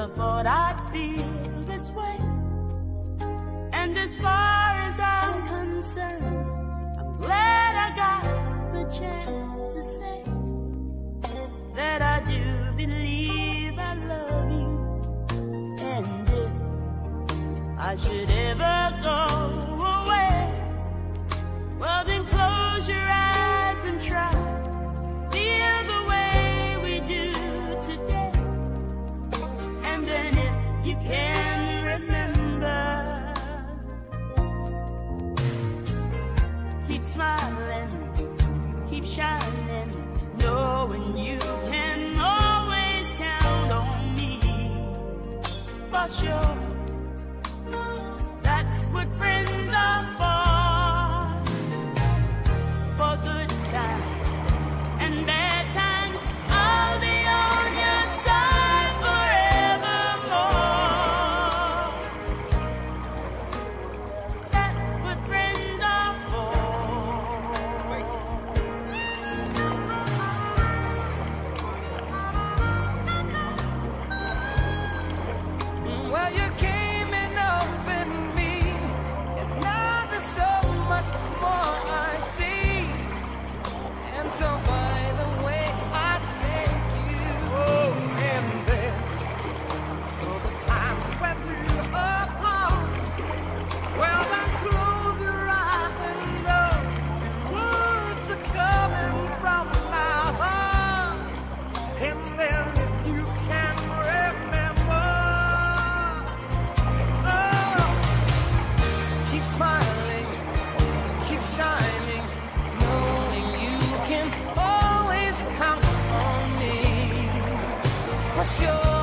thought I'd feel this way. And as far as I'm concerned, I'm glad I got the chance to say that I do believe I love you. And if I should ever go away, well then close your eyes and try to feel the way we do today. And then if you can remember, keep smiling, keep shining, knowing you can always count on me. For sure, that's what friends are for good times and bad times. I'll be on your side forevermore. That's what friends are for. Well, you came and opened me, and now there's so much more I see. And so by the way, I thank you. Oh, and then for the times when we were apart, well then close your eyes and know the words are coming from my heart. And then if you can remember, oh, keep smiling, keep shining, knowing you can always count on me. For sure.